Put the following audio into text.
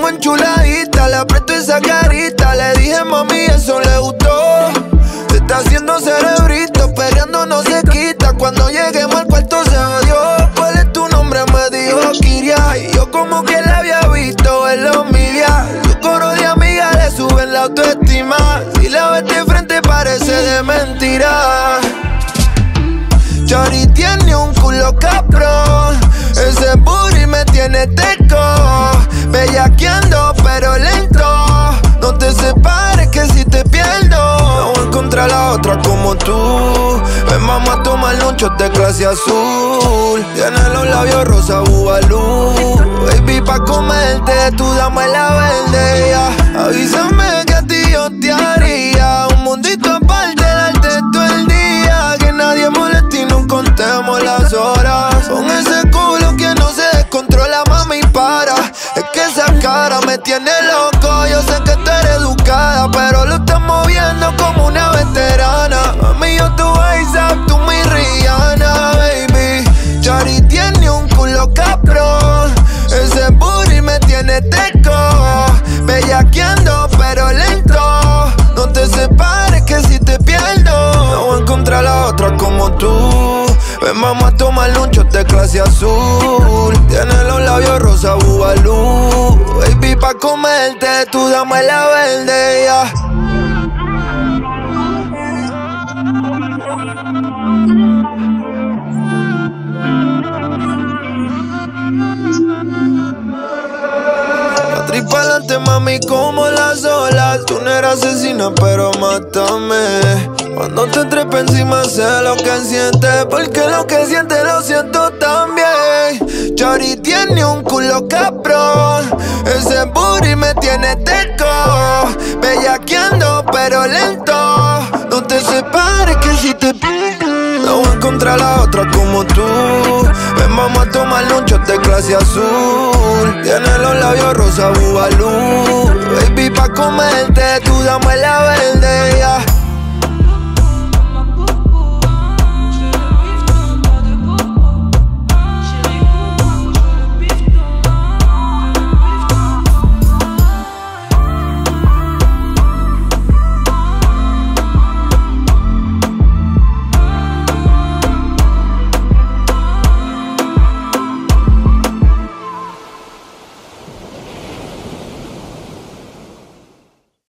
como enchuladita, le aprieto esa carita. Le dije, mami, eso le gustó. Se está haciendo cerebrito, perreando no se quita. Cuando lleguemos al cuarto se odió. ¿Cuál es tu nombre? Me dijo Kiria. Y yo como que la había visto en los media. Su coro de amigas le suben la autoestima. Si la ves de frente parece de mentira. Chori tiene un culo cabrón. Ese booty me tiene teco. Bellaqueando pero lento. No te separes que si te pierdo no voy a encontrar a otra como tú. Ven, vamos a tomar un shot de clase azul. Tiene los labios rosa bubalú. Baby, pa' comerte, tú dame la verde, yeah. Avísame que a ti yo te haría un mundito aparte, darte todo el día. Que nadie moleste y no contemos las horas. Con ese culo que no se descontrola, mami, para. Es que esa cara me tiene loco. Yo sé que tú eres educada, pero lo estás moviendo como una veterana. Mami, yo tu ASAP, tú mi Rihanna, baby. Chari tiene un culo cabrón. Ese booty me tiene teco. Bellaqueando pero lento. No te separes que si te pierdo no voy a encontrar a otra como tú. Ven, vamos a tomar un shot de clase azul. Tiene los labios rosa bubalú. Baby, pa' comerte, tú dame la verde, yeah. Pa'lante, mami, como las olas. Tú no eres asesina, pero mátame. Cuando te trepe encima sé lo que sientes, porque lo que sientes lo siento también. Chori tiene un culo cabrón. Ese booty me tiene teco. Bellaqueando pero lento. No te separes que si te pierdo no voy a encontrar a otra como tú. Ven, vamos a tomar un shot de clase azul. Tiene los labios rosa bubalú. Baby, pa' comerte, tú dame la verde, yeah.